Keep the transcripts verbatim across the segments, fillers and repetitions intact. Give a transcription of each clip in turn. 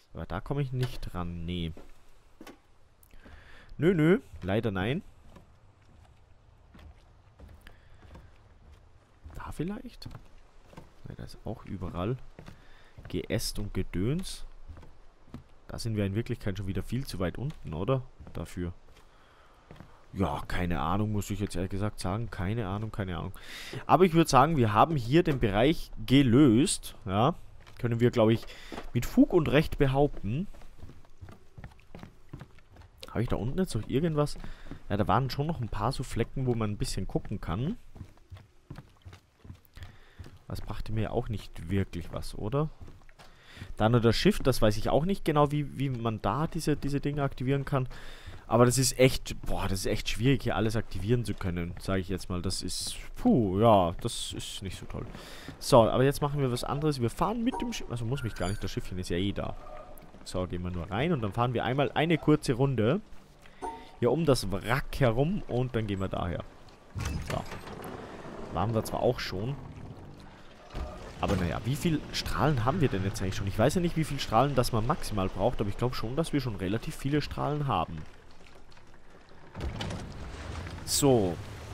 Aber da komme ich nicht dran. Nee. Nö, nö. Leider nein. Da vielleicht? Ne, da ist auch überall Geäst und Gedöns. Da sind wir in Wirklichkeit schon wieder viel zu weit unten, oder? Dafür. Ja, keine Ahnung, muss ich jetzt ehrlich gesagt sagen. Keine Ahnung, keine Ahnung. Aber ich würde sagen, wir haben hier den Bereich gelöst. Ja, können wir, glaube ich, mit Fug und Recht behaupten. Habe ich da unten jetzt noch irgendwas? Ja, da waren schon noch ein paar so Flecken, wo man ein bisschen gucken kann. Das brachte mir auch nicht wirklich was, oder? Da nur das Schiff, das weiß ich auch nicht genau, wie, wie man da diese, diese Dinge aktivieren kann. Aber das ist echt, boah, das ist echt schwierig, hier alles aktivieren zu können, sage ich jetzt mal. Das ist, puh, ja, das ist nicht so toll. So, aber jetzt machen wir was anderes. Wir fahren mit dem Schiff, also muss mich gar nicht, das Schiffchen ist ja eh da. So, gehen wir nur rein und dann fahren wir einmal eine kurze Runde hier um das Wrack herum und dann gehen wir daher. So. Waren wir zwar auch schon. Aber naja, wie viel Strahlen haben wir denn jetzt eigentlich schon? Ich weiß ja nicht, wie viel Strahlen das man maximal braucht, aber ich glaube schon, dass wir schon relativ viele Strahlen haben. So.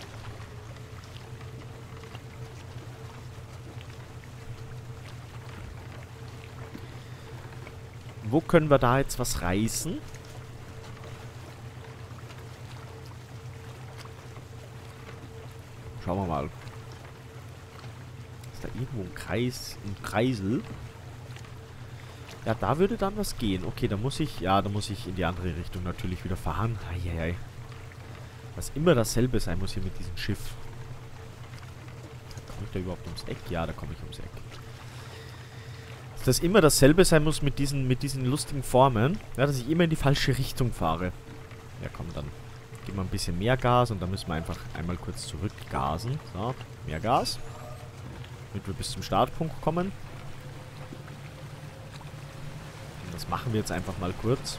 Wo können wir da jetzt was reißen? Schauen wir mal. Ist da irgendwo ein Kreis, ein Kreisel? Ja, da würde dann was gehen. Okay, da muss ich, ja, da muss ich in die andere Richtung natürlich wieder fahren. Eieiei. Was immer dasselbe sein muss hier mit diesem Schiff. Komme ich da überhaupt ums Eck? Ja, da komme ich ums Eck. Dass das immer dasselbe sein muss mit diesen, mit diesen lustigen Formen. Ja, dass ich immer in die falsche Richtung fahre. Ja, komm, dann geben wir ein bisschen mehr Gas und dann müssen wir einfach einmal kurz zurückgasen. So, mehr Gas. Damit wir bis zum Startpunkt kommen. Und das machen wir jetzt einfach mal kurz.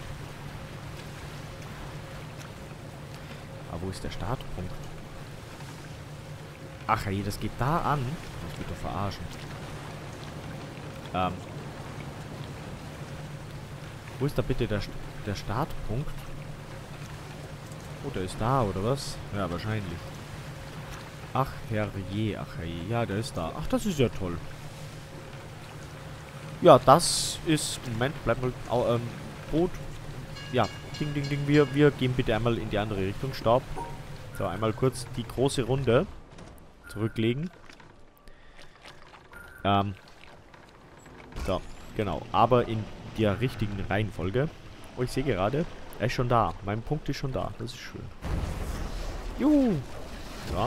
Aber wo ist der Startpunkt? Ach ey, das geht da an. Das wird doch verarschen. Ähm. Wo ist da bitte der, der Startpunkt? Oh, der ist da, oder was? Ja, wahrscheinlich. Ach, herrje, ach herrje. Ja, der ist da. Ach, das ist ja toll. Ja, das ist... Moment, bleib mal... Au, ähm, Boot. Ja, ding, ding, ding. Wir, wir gehen bitte einmal in die andere Richtung. Stopp. So, einmal kurz die große Runde zurücklegen. Ähm. So, genau. Aber in der richtigen Reihenfolge. Oh, ich sehe gerade, er ist schon da. Mein Punkt ist schon da. Das ist schön. Juhu. Ja.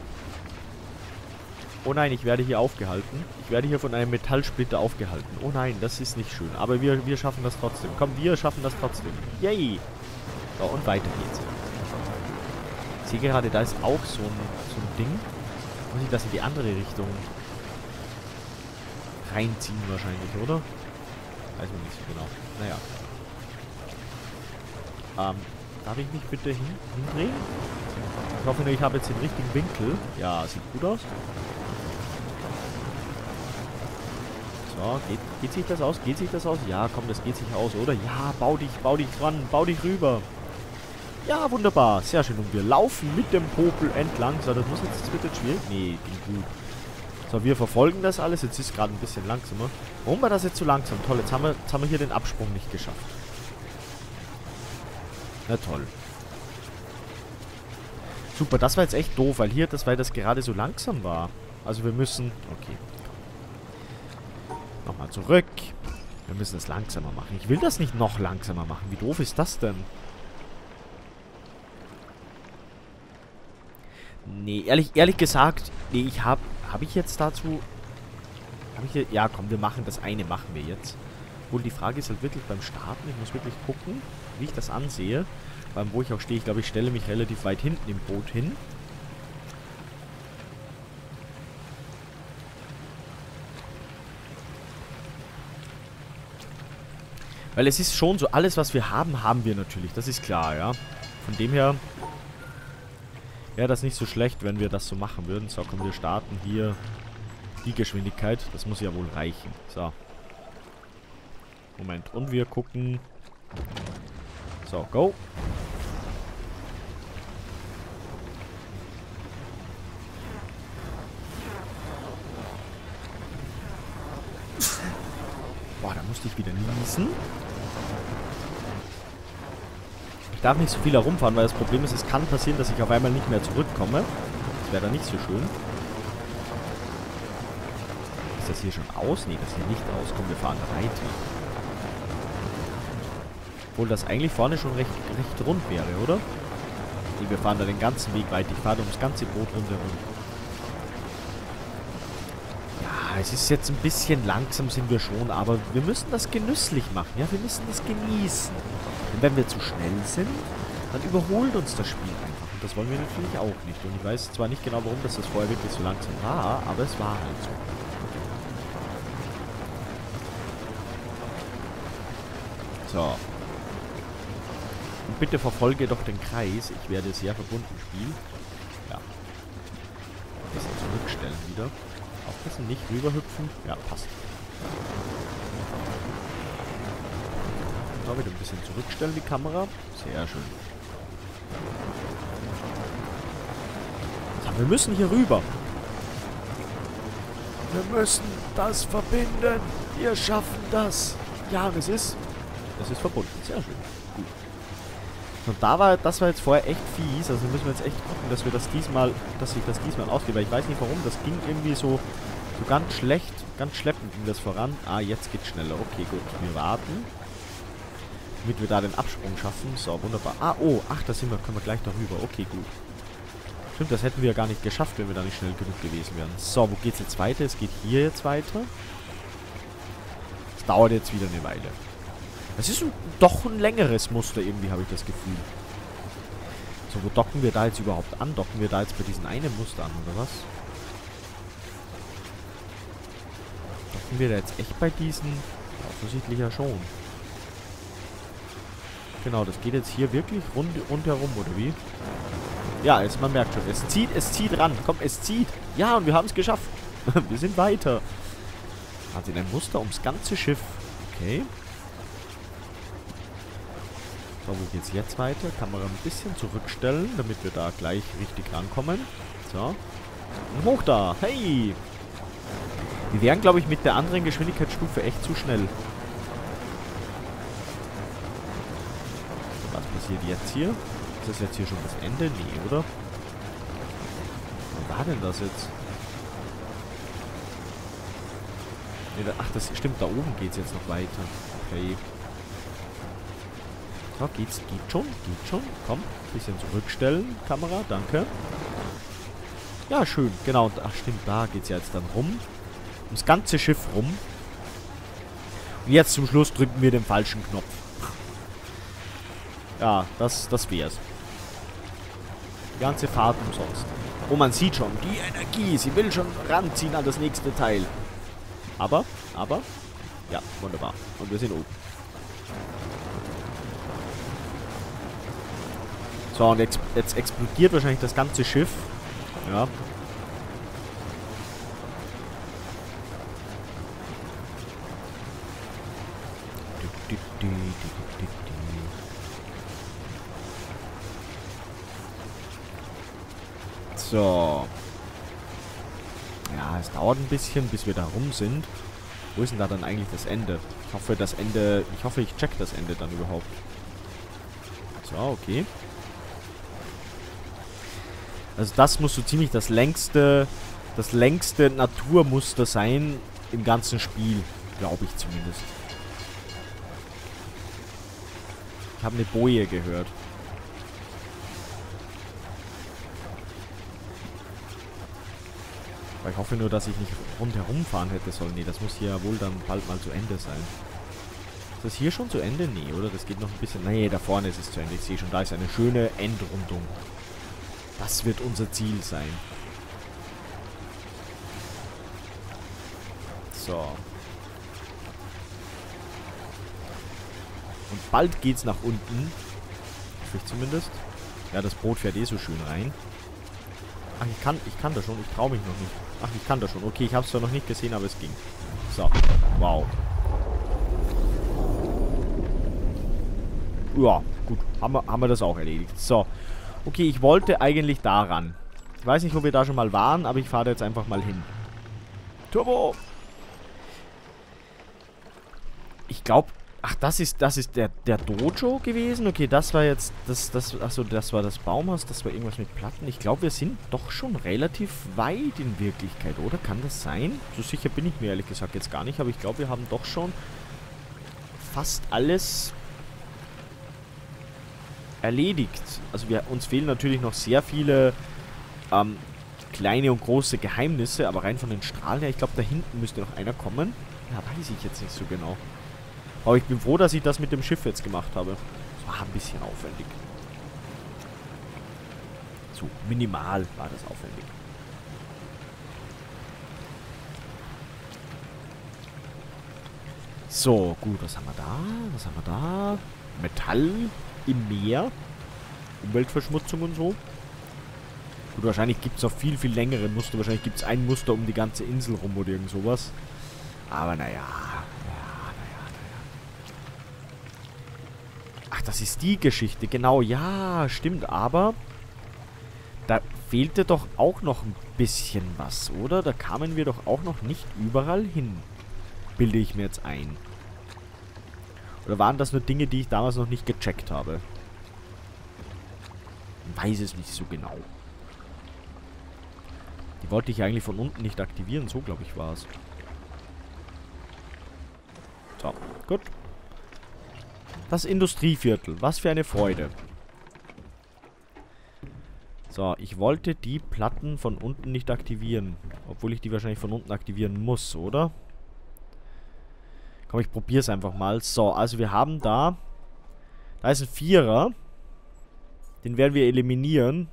Oh nein, ich werde hier aufgehalten. Ich werde hier von einem Metallsplitter aufgehalten. Oh nein, das ist nicht schön. Aber wir, wir schaffen das trotzdem. Komm, wir schaffen das trotzdem. Yay. So, und weiter geht's. Ich sehe gerade, da ist auch so ein, so ein Ding. Muss ich das in die andere Richtung reinziehen wahrscheinlich, oder? Weiß man nicht so genau. Naja. Ähm, darf ich mich bitte hin hindrehen? Ich hoffe nur, ich habe jetzt den richtigen Winkel. Ja, sieht gut aus. So, geht, geht sich das aus? Geht sich das aus? Ja, komm, das geht sich aus, oder? Ja, bau dich, bau dich ran, bau dich rüber. Ja, wunderbar. Sehr schön. Und wir laufen mit dem Popel entlang. So, das muss jetzt, das wird jetzt schwierig. Nee, ging gut. So, wir verfolgen das alles. Jetzt ist es gerade ein bisschen langsamer. Warum war das jetzt so langsam? Toll, jetzt haben wir, jetzt haben wir hier den Absprung nicht geschafft. Na toll. Super, das war jetzt echt doof, weil hier, das, weil das gerade so langsam war. Also wir müssen... Okay. Nochmal zurück. Wir müssen es langsamer machen. Ich will das nicht noch langsamer machen. Wie doof ist das denn? Nee, ehrlich, ehrlich gesagt, nee, ich hab... Habe ich jetzt dazu... Habe ich hier... Ja, komm, wir machen das eine, machen wir jetzt. Obwohl, die Frage ist halt wirklich beim Starten. Ich muss wirklich gucken, wie ich das ansehe. Beim wo ich auch stehe, ich glaube, ich stelle mich relativ weit hinten im Boot hin. Weil es ist schon so, alles was wir haben, haben wir natürlich. Das ist klar, ja. Von dem her wäre das nicht so schlecht, wenn wir das so machen würden. So, komm, wir starten hier die Geschwindigkeit. Das muss ja wohl reichen. So. Moment. Und wir gucken. So, go. Boah, da musste ich wieder niesen. Ich darf nicht so viel herumfahren, weil das Problem ist, es kann passieren, dass ich auf einmal nicht mehr zurückkomme. Das wäre dann nicht so schön. Ist das hier schon aus? Nee, das sieht nicht aus. Komm, wir fahren weiter. Obwohl das eigentlich vorne schon recht, recht rund wäre, oder? Nee, wir fahren da den ganzen Weg weit. Ich fahre ums ganze Boot rundherum. Ja, es ist jetzt ein bisschen langsam, sind wir schon, aber wir müssen das genüsslich machen. Ja, wir müssen das genießen. Und wenn wir zu schnell sind, dann überholt uns das Spiel einfach. Und das wollen wir natürlich auch nicht. Und ich weiß zwar nicht genau, warum das, das vorher wirklich so langsam war, aber es war halt so. So. Und bitte verfolge doch den Kreis. Ich werde sehr verbunden spielen. Ja. Ein bisschen zurückstellen wieder. Aufpassen, nicht rüberhüpfen. Ja, passt. So, wieder ein bisschen zurückstellen, die Kamera. Sehr schön. So, wir müssen hier rüber. Wir müssen das verbinden. Wir schaffen das. Ja, es ist... Es ist verbunden. Sehr schön. Gut. Und da war, das war jetzt vorher echt fies. Also müssen wir jetzt echt gucken, dass wir das diesmal, dass ich das diesmal ausgehe. Weil ich weiß nicht warum. Das ging irgendwie so, so ganz schlecht, ganz schleppend ging das voran. Ah, jetzt geht's schneller. Okay, gut. Wir warten. Damit wir da den Absprung schaffen. So, wunderbar. Ah, oh. Ach, da sind wir, können wir gleich darüber. Okay, gut. Stimmt, das hätten wir ja gar nicht geschafft, wenn wir da nicht schnell genug gewesen wären. So, wo geht's jetzt weiter? Es geht hier jetzt weiter. Es dauert jetzt wieder eine Weile. Es ist ein, doch ein längeres Muster irgendwie, habe ich das Gefühl. So, wo docken wir da jetzt überhaupt an? Docken wir da jetzt bei diesem einen Muster an, oder was? Docken wir da jetzt echt bei diesen? Ja, offensichtlich ja schon. Genau, das geht jetzt hier wirklich rund, rundherum, oder wie? Ja, jetzt, man merkt schon, es zieht, es zieht ran. Komm, es zieht. Ja, und wir haben es geschafft. Wir sind weiter. Also in ein Muster ums ganze Schiff. Okay. So, wo geht's jetzt weiter? Kamera ein bisschen zurückstellen, damit wir da gleich richtig rankommen. So. Und hoch da. Hey! Wir wären, glaube ich, mit der anderen Geschwindigkeitsstufe echt zu schnell. Was passiert jetzt hier? Ist das jetzt hier schon das Ende? Nee, oder? Was war denn das jetzt? Nee, da, ach, das stimmt. Da oben geht's jetzt noch weiter. Okay. So, geht's, geht schon, geht schon. Komm, bisschen zurückstellen, Kamera, danke. Ja, schön, genau. Und, ach, stimmt, da geht's ja jetzt dann rum. Ums ganze Schiff rum. Und jetzt zum Schluss drücken wir den falschen Knopf. Ja, das, das wär's. Die ganze Fahrt umsonst. Oh, man sieht schon, die Energie, sie will schon ranziehen an das nächste Teil. Aber, aber, ja, wunderbar. Und wir sind oben. So, und jetzt, jetzt explodiert wahrscheinlich das ganze Schiff. Ja. So. Ja, es dauert ein bisschen, bis wir da rum sind. Wo ist denn da dann eigentlich das Ende? Ich hoffe, das Ende... Ich hoffe, ich check das Ende dann überhaupt. So, okay. Also das muss so ziemlich das längste... Das längste Naturmuster sein im ganzen Spiel. Glaube ich zumindest. Ich habe eine Boje gehört. Aber ich hoffe nur, dass ich nicht rundherum fahren hätte sollen. Nee, das muss hier ja wohl dann bald mal zu Ende sein. Ist das hier schon zu Ende? Nee, oder? Das geht noch ein bisschen... Nee, da vorne ist es zu Ende. Ich sehe schon, da ist eine schöne Endrundung. Das wird unser Ziel sein. So. Und bald geht's nach unten. Hoffe ich zumindest. Ja, das Boot fährt eh so schön rein. Ach, ich kann, ich kann das schon. Ich traue mich noch nicht. Ach, ich kann das schon. Okay, ich habe es zwar noch nicht gesehen, aber es ging. So. Wow. Ja, gut. Haben wir, haben wir das auch erledigt. So. Okay, ich wollte eigentlich da ran. Ich weiß nicht, ob wir da schon mal waren, aber ich fahre da jetzt einfach mal hin. Turbo! Ich glaube... Ach, das ist, das ist der, der Dojo gewesen? Okay, das war jetzt... Das, das, achso, das war das Baumhaus. Das war irgendwas mit Platten. Ich glaube, wir sind doch schon relativ weit in Wirklichkeit, oder? Kann das sein? So sicher bin ich mir ehrlich gesagt jetzt gar nicht. Aber ich glaube, wir haben doch schon fast alles erledigt. Also wir, uns fehlen natürlich noch sehr viele ähm, kleine und große Geheimnisse. Aber rein von den Strahlen her, ich glaube, da hinten müsste noch einer kommen. Ja, weiß ich jetzt nicht so genau. Aber ich bin froh, dass ich das mit dem Schiff jetzt gemacht habe. Das war ein bisschen aufwendig. So, minimal war das aufwendig. So, gut, was haben wir da? Was haben wir da? Metall im Meer. Umweltverschmutzung und so. Gut, wahrscheinlich gibt es noch viel, viel längere Muster. Wahrscheinlich gibt es ein Muster um die ganze Insel rum oder irgend sowas. Aber naja. Ach, das ist die Geschichte. Genau, ja, stimmt. Aber da fehlte doch auch noch ein bisschen was, oder? Da kamen wir doch auch noch nicht überall hin. Bilde ich mir jetzt ein. Oder waren das nur Dinge, die ich damals noch nicht gecheckt habe? Ich weiß es nicht so genau. Die wollte ich eigentlich von unten nicht aktivieren. So, glaube ich, war es. So, gut. Das Industrieviertel. Was für eine Freude. So, ich wollte die Platten von unten nicht aktivieren. Obwohl ich die wahrscheinlich von unten aktivieren muss, oder? Komm, ich probiere es einfach mal. So, also wir haben da... Da ist ein Vierer. Den werden wir eliminieren.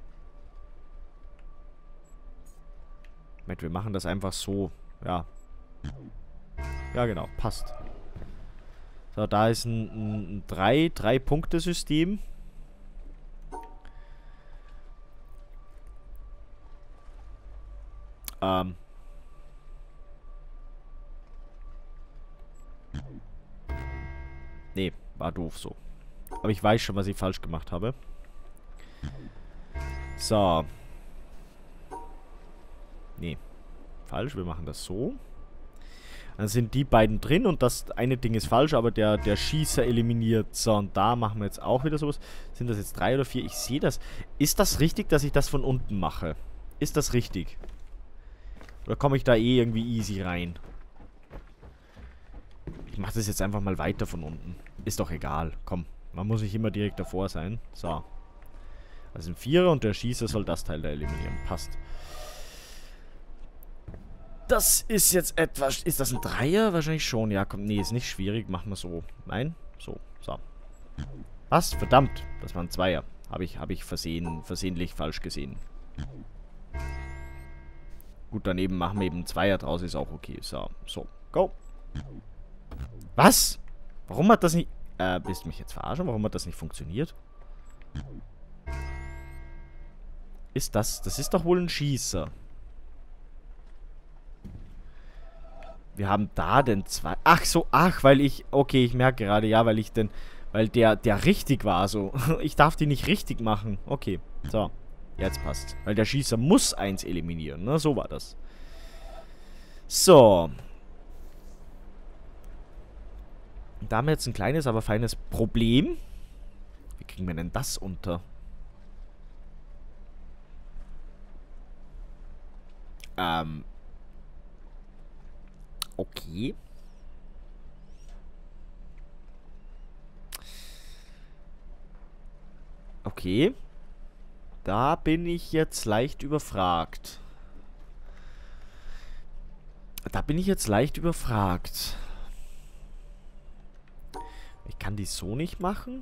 Moment, wir machen das einfach so. Ja. Ja, genau. Passt. So, da ist ein, ein drei, drei Punkte System. Ähm. Nee, war doof so. Aber ich weiß schon, was ich falsch gemacht habe. So. Nee. Falsch, wir machen das so. Dann sind die beiden drin und das eine Ding ist falsch, aber der, der Schießer eliminiert. So, und da machen wir jetzt auch wieder sowas. Sind das jetzt drei oder vier? Ich sehe das. Ist das richtig, dass ich das von unten mache? Ist das richtig? Oder komme ich da eh irgendwie easy rein? Ich mache das jetzt einfach mal weiter von unten. Ist doch egal. Komm, man muss nicht immer direkt davor sein. So. Das sind Vierer und der Schießer soll das Teil da eliminieren. Passt. Das ist jetzt etwas... Ist das ein Dreier? Wahrscheinlich schon. Ja, komm. Nee, ist nicht schwierig. Machen wir so. Nein? So. So. Was? Verdammt. Das war ein Zweier. Habe ich, hab ich versehen, versehentlich falsch gesehen. Gut, daneben machen wir eben einen Zweier draus. Ist auch okay. So. So. Go. Was? Warum hat das nicht... Äh, willst du mich jetzt verarschen? Warum hat das nicht funktioniert? Ist das... Das ist doch wohl ein Schießer. Wir haben da den zwei... Ach so, ach, weil ich... Okay, ich merke gerade, ja, weil ich den... Weil der, der richtig war, so. Ich darf die nicht richtig machen. Okay, so. Jetzt passt. Weil der Schießer muss eins eliminieren, ne? So war das. So. Da haben wir jetzt ein kleines, aber feines Problem. Wie kriegen wir denn das unter? Ähm... Okay. Okay. Da bin ich jetzt leicht überfragt. Da bin ich jetzt leicht überfragt. Ich kann die so nicht machen?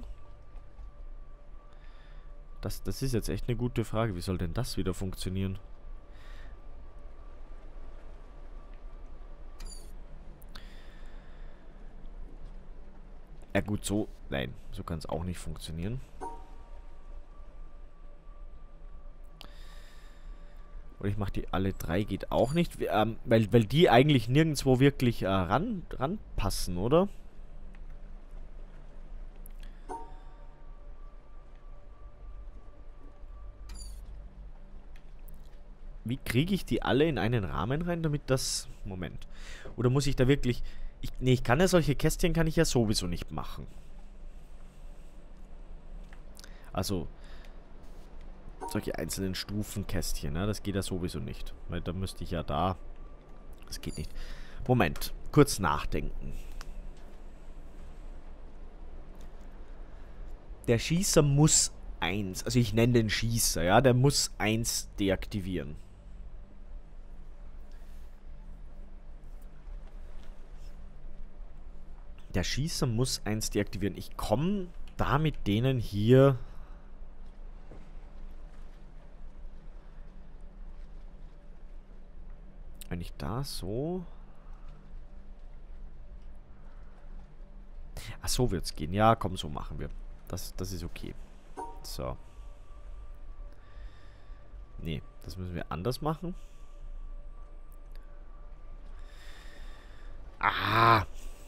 Das, das ist jetzt echt eine gute Frage. Wie soll denn das wieder funktionieren? Ja gut, so... Nein, so kann es auch nicht funktionieren. Oder ich mache die alle drei, geht auch nicht. Ähm, weil, weil die eigentlich nirgendwo wirklich äh, ran, ranpassen, oder? Wie kriege ich die alle in einen Rahmen rein, damit das... Moment. Oder muss ich da wirklich... Ich, nee, ich kann ja solche Kästchen kann ich ja sowieso nicht machen. Also... Solche einzelnen Stufenkästchen, ne? Das geht ja sowieso nicht. Weil da müsste ich ja da... Das geht nicht. Moment. Kurz nachdenken. Der Schießer muss eins, also ich nenne den Schießer, ja, der muss eins deaktivieren. Der Schießer muss eins deaktivieren. Ich komme da mit denen hier... Wenn ich da so... Ach, so wird's gehen. Ja, komm, so machen wir. Das, das ist okay. So. Nee, das müssen wir anders machen. Ah!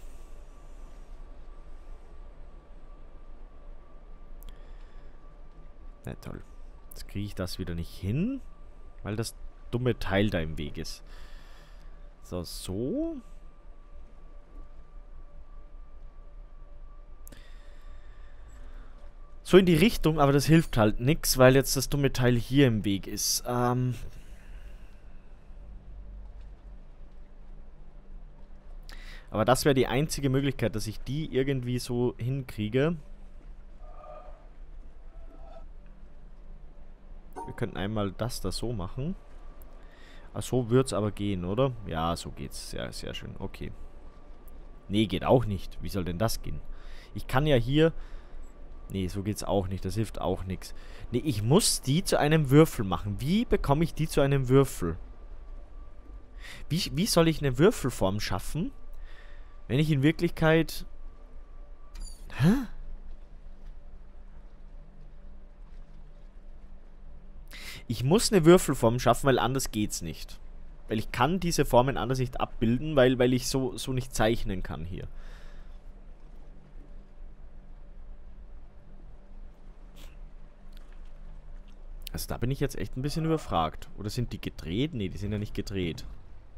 Na toll. Jetzt kriege ich das wieder nicht hin, weil das dumme Teil da im Weg ist. So, so. So in die Richtung, aber das hilft halt nichts, weil jetzt das dumme Teil hier im Weg ist. Ähm... Aber das wäre die einzige Möglichkeit, dass ich die irgendwie so hinkriege. Wir könnten einmal das da so machen. Ach, so wird es aber gehen, oder? Ja, so geht's. Sehr, sehr schön. Okay. Nee, geht auch nicht. Wie soll denn das gehen? Ich kann ja hier... Nee, so geht's auch nicht. Das hilft auch nichts. Nee, ich muss die zu einem Würfel machen. Wie bekomme ich die zu einem Würfel? Wie, wie soll ich eine Würfelform schaffen, wenn ich in Wirklichkeit... Hä? Ich muss eine Würfelform schaffen, weil anders geht's nicht. Weil ich kann diese Formen anders nicht abbilden, weil, weil ich so, so nicht zeichnen kann hier. Also da bin ich jetzt echt ein bisschen überfragt. Oder sind die gedreht? Nee, die sind ja nicht gedreht.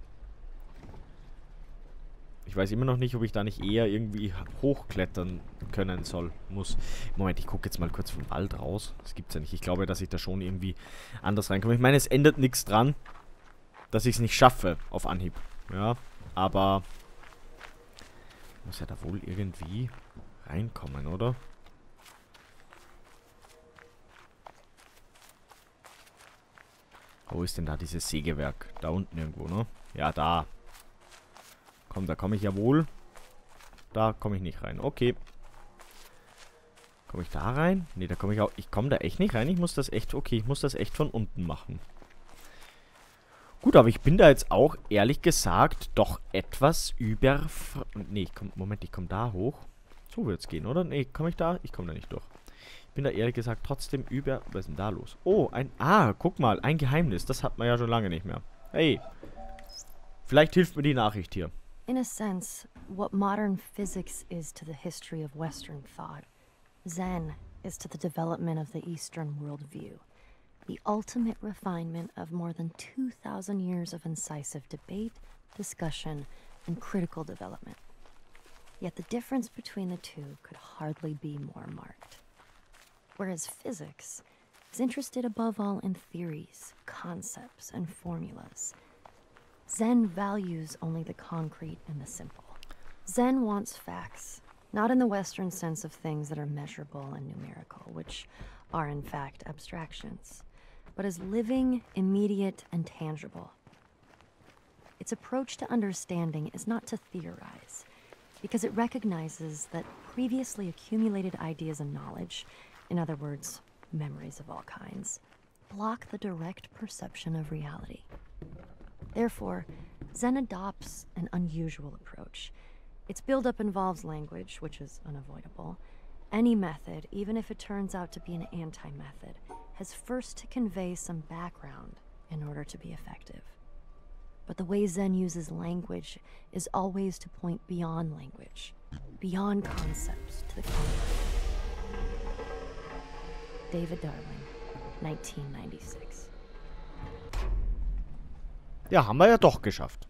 Ich weiß immer noch nicht, ob ich da nicht eher irgendwie hochklettern können soll, muss. Moment, ich gucke jetzt mal kurz vom Wald raus. Das gibt's ja nicht. Ich glaube, dass ich da schon irgendwie anders reinkomme. Ich meine, es ändert nichts dran, dass ich es nicht schaffe auf Anhieb. Ja, aber ich muss ja da wohl irgendwie reinkommen, oder? Wo ist denn da dieses Sägewerk? Da unten irgendwo, ne? Ja, da. Komm, da komme ich ja wohl. Da komme ich nicht rein. Okay. Komme ich da rein? Ne, da komme ich auch... Ich komme da echt nicht rein. Ich muss das echt... Okay, ich muss das echt von unten machen. Gut, aber ich bin da jetzt auch, ehrlich gesagt, doch etwas über... Ne, ich komm, Moment, ich komme da hoch. So wird es gehen, oder? Ne, komme ich da? Ich komme da nicht durch. Ich bin da ehrlich gesagt trotzdem über... Was ist denn da los? Oh, ein... Ah, guck mal, ein Geheimnis. Das hat man ja schon lange nicht mehr. Hey. Vielleicht hilft mir die Nachricht hier. In a sense, what modern physics is to the history of Western thought, Zen is to the development of the Eastern worldview. The ultimate refinement of more than two thousand years of incisive debate, discussion, and critical development. Yet the difference between the two could hardly be more marked. Whereas physics is interested above all in theories, concepts, and formulas, Zen values only the concrete and the simple. Zen wants facts, not in the Western sense of things that are measurable and numerical, which are in fact abstractions, but as living, immediate, and tangible. Its approach to understanding is not to theorize, because it recognizes that previously accumulated ideas and knowledge, in other words, memories of all kinds, block the direct perception of reality. Therefore, Zen adopts an unusual approach. Its buildup involves language, which is unavoidable. Any method, even if it turns out to be an anti-method, has first to convey some background in order to be effective. But the way Zen uses language is always to point beyond language, beyond concepts to the concrete. David Darling, nineteen ninety-six. Ja, haben wir ja doch geschafft.